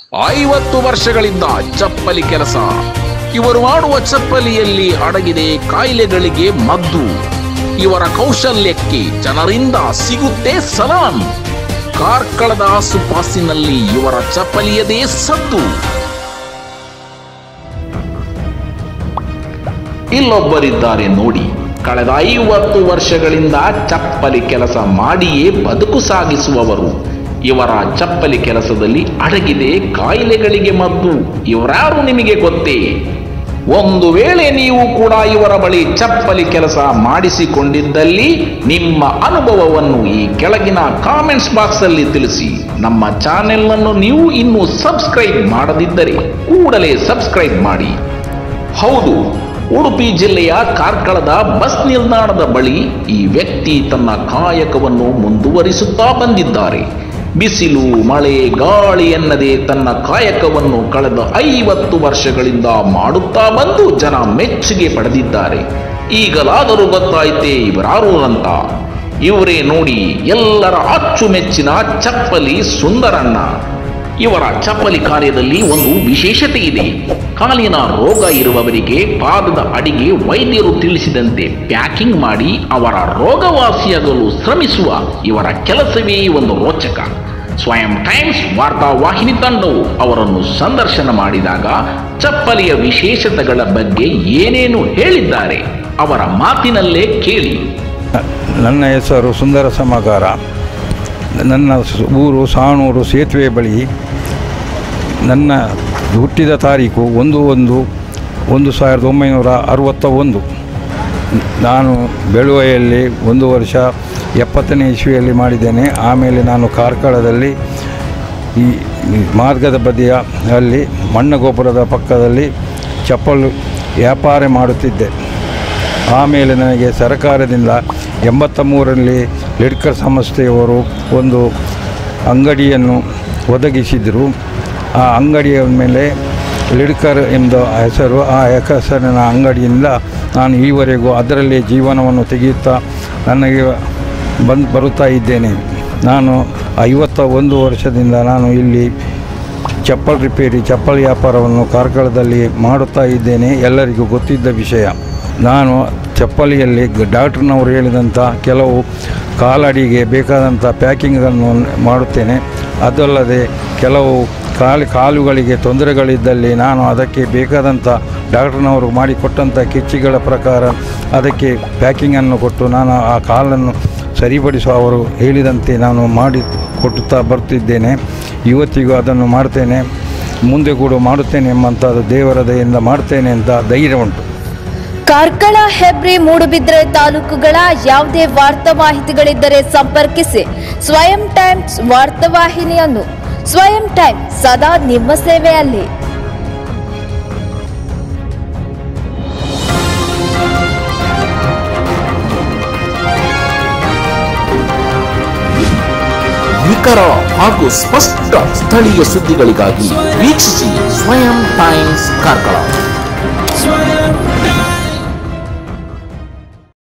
50 ವರ್ಷಗಳಿಂದ ಚಪ್ಪಲಿ ಕೆಲಸ. ಇವರು ಮಾಡುವ ಚಪ್ಪಲಿಯಲ್ಲಿ ಅಡಗಿದೆ ಕಾಯಿಲೆಗಳಿಗೆ ಮದ್ದು. ಇವರ ಕೌಶಲ್ಯಕ್ಕೆ ಜನರಿಂದ ಸಿಗುತ್ತೆ ಸಲಾಂ. ಕಾರ್ಕಳದ ಆಸುಪಾಸಿನಲ್ಲಿ ಇವರ ಚಪ್ಪಲಿಯದೇ ಸದ್ದು. ಇಲ್ಲೊಬ್ಬರಿದ್ದಾರೆ ನೋಡಿ, ಕಳೆದ 50 ವರ್ಷಗಳಿಂದ ಚಪ್ಪಲಿ ಕೆಲಸ ಮಾಡಿಯೇ ಬದುಕು ಸಾಗಿಸುವವರು. ಇವರ ಚಪ್ಪಲಿ ಕೆಲಸದಲ್ಲಿ ಅಡಗಿದೆ ಕಾಯಿಲೆಗಳಿಗೆ ಮದ್ದು. ಇವರ್ಯಾರು ನಿಮಗೆ ಗೊತ್ತೇ? ಒಂದು ವೇಳೆ ನೀವು ಕೂಡ ಇವರ ಬಳಿ ಚಪ್ಪಲಿ ಕೆಲಸ ಮಾಡಿಸಿಕೊಂಡಿದ್ದಲ್ಲಿ ನಿಮ್ಮ ಅನುಭವವನ್ನು ಈ ಕೆಳಗಿನ ಕಾಮೆಂಟ್ಸ್ ಬಾಕ್ಸ್ ಅಲ್ಲಿ ತಿಳಿಸಿ. ನಮ್ಮ ಚಾನೆಲ್ ಅನ್ನು ನೀವು ಇನ್ನೂ ಸಬ್ಸ್ಕ್ರೈಬ್ ಮಾಡದಿದ್ದರೆ ಕೂಡಲೇ ಸಬ್ಸ್ಕ್ರೈಬ್ ಮಾಡಿ. ಹೌದು, ಉಡುಪಿ ಜಿಲ್ಲೆಯ ಕಾರ್ಕಳದ ಬಸ್ ನಿಲ್ದಾಣದ ಬಳಿ ಈ ವ್ಯಕ್ತಿ ತನ್ನ ಕಾಯಕವನ್ನು ಮುಂದುವರಿಸುತ್ತಾ ಬಂದಿದ್ದಾರೆ. ಬಿಸಿಲು ಮಳೆ ಗಾಳಿ ಎನ್ನದೆ ತನ್ನ ಕಾಯಕವನ್ನು ಕಳೆದ 50 ವರ್ಷಗಳಿಂದ ಮಾಡುತ್ತಾ ಬಂದು ಜನ ಮೆಚ್ಚುಗೆ ಪಡೆದಿದ್ದಾರೆ. ಈಗಲಾದರೂ ಗೊತ್ತಾಯ್ತೇ ಇವರಾರು ಅಂತ. ಇವರೇ ನೋಡಿ, ಎಲ್ಲರ ಅಚ್ಚುಮೆಚ್ಚಿನ ಚಪ್ಪಲಿ ಸುಂದರಣ್ಣ. ಇವರ ಚಪ್ಪಲಿ ಕಾರ್ಯದಲ್ಲಿ ಒಂದು ವಿಶೇಷತೆ ಇದೆ. ಕಾಲಿನ ರೋಗ ಇರುವವರಿಗೆ ಪಾದದ ಅಡಿಗೆ ವೈದ್ಯರು ತಿಳಿಸಿದಂತೆ ಪ್ಯಾಕಿಂಗ್ ಮಾಡಿ ಅವರ ರೋಗವಾಸಿಯಾಗಲು ಶ್ರಮಿಸುವ ಇವರ ಕೆಲಸವೇ ಒಂದು ರೋಚಕ. ಸ್ವಯಂ ಟೈಮ್ಸ್ ವಾರ್ತಾವಾಹಿನಿ ತಂಡವು ಅವರನ್ನು ಸಂದರ್ಶನ ಮಾಡಿದಾಗ ಚಪ್ಪಲಿಯ ವಿಶೇಷತೆಗಳ ಬಗ್ಗೆ ಏನೇನು ಹೇಳಿದ್ದಾರೆ ಅವರ ಮಾತಿನಲ್ಲೇ ಕೇಳಿ. ನನ್ನ ಹೆಸರು ಸುಂದರ ಸಮಗಾರ. ನನ್ನ ಊರು ಸಾಣೂರು ಸೇತುವೆ ಬಳಿ. ನನ್ನ ಹುಟ್ಟಿದ ತಾರೀಕು 1/1/1961. ನಾನು ಬೆಳುವೆಯಲ್ಲಿ 1 ವರ್ಷ 70ನೇ ಇಸ್ವಿಯಲ್ಲಿ ಮಾಡಿದ್ದೇನೆ. ಆಮೇಲೆ ನಾನು ಕಾರ್ಕಳದಲ್ಲಿ ಈ ಮಾರ್ಗದ ಬದಿಯ ಅಲ್ಲಿ ಮಣ್ಣಗೊಬ್ಬರದ ಪಕ್ಕದಲ್ಲಿ ಚಪ್ಪಲು ವ್ಯಾಪಾರ ಮಾಡುತ್ತಿದ್ದೆ. ಆಮೇಲೆ ನನಗೆ ಸರ್ಕಾರದಿಂದ 83ರಲ್ಲಿ ಲಿಡ್ಕರ್ ಸಂಸ್ಥೆಯವರು ಒಂದು ಅಂಗಡಿಯನ್ನು ಒದಗಿಸಿದರು. ಆ ಅಂಗಡಿಯ ಮೇಲೆ ಲಿಡ್ಕರ್ ಎಂಬ ಹೆಸರು. ಆ ಹೆಸರಿನ ಅಂಗಡಿಯಿಂದ ನಾನು ಈವರೆಗೂ ಅದರಲ್ಲೇ ಜೀವನವನ್ನು ತೆಗೆಯುತ್ತಾ ನನಗೆ ಬರುತ್ತಾ ಇದ್ದೇನೆ. ನಾನು 51 ವರ್ಷದಿಂದ ನಾನು ಇಲ್ಲಿ ಚಪ್ಪಲ್ ರಿಪೇರಿ ಚಪ್ಪಲ್ ವ್ಯಾಪಾರವನ್ನು ಕಾರ್ಕಳದಲ್ಲಿ ಮಾಡುತ್ತಾ ಇದ್ದೇನೆ. ಎಲ್ಲರಿಗೂ ಗೊತ್ತಿದ್ದ ವಿಷಯ. ನಾನು ಚಪ್ಪಲಿಯಲ್ಲಿ ಡಾಕ್ಟ್ರಿನವರು ಹೇಳಿದಂಥ ಕೆಲವು ಕಾಲಡಿಗೆ ಬೇಕಾದಂಥ ಪ್ಯಾಕಿಂಗನ್ನು ಮಾಡುತ್ತೇನೆ. ಅದಲ್ಲದೆ ಕೆಲವು ಕಾಲುಗಳಿಗೆ ತೊಂದರೆಗಳಿದ್ದಲ್ಲಿ ನಾನು ಅದಕ್ಕೆ ಬೇಕಾದಂಥ ಡಾಕ್ಟ್ರಿನವರು ಮಾಡಿಕೊಟ್ಟಂಥ ಕಿಚ್ಚಿಗಳ ಪ್ರಕಾರ ಅದಕ್ಕೆ ಪ್ಯಾಕಿಂಗನ್ನು ಕೊಟ್ಟು ನಾನು ಆ ಕಾಲನ್ನು ಸರಿಪಡಿಸುವ ಅವರು ಹೇಳಿದಂತೆ ನಾನು ಮಾಡಿ ಕೊಡುತ್ತಾ ಬರ್ತಿದ್ದೇನೆ. ಇವತ್ತಿಗೂ ಅದನ್ನು ಮಾಡ್ತೇನೆ, ಮುಂದೆ ಕೂಡ ಮಾಡುತ್ತೇನೆ ಎಂಬಂಥದ್ದು ದೇವರ ದಯೆಯಿಂದ ಮಾಡ್ತೇನೆ ಅಂತ ಧೈರ್ಯ ಉಂಟು. ಕಾರ್ಕಳ, ಹೆಬ್ರಿ, ಮೂಡುಬಿದ್ರೆ ತಾಲೂಕುಗಳ ಯಾವುದೇ ವಾರ್ತಾ ಮಾಹಿತಿಗಳಿದ್ದರೆ ಸಂಪರ್ಕಿಸಿ ಸ್ವಯಂ ಟೈಮ್ಸ್ ವಾರ್ತಾವಾಹಿನಿಯನ್ನು. ಸ್ವಯಂ ಟೈಮ್ಸ್ ಸದಾ ನಿಮ್ಮ ಸೇವೆಯಲ್ಲಿ. ನಿಖರ ಹಾಗೂ ಸ್ಪಷ್ಟ ಸ್ಥಳೀಯ ಸುದ್ದಿಗಳಿಗಾಗಿ ವೀಕ್ಷಿಸಿ ಸ್ವಯಂ ಟೈಮ್ಸ್ ಕಾರ್ಕಳ.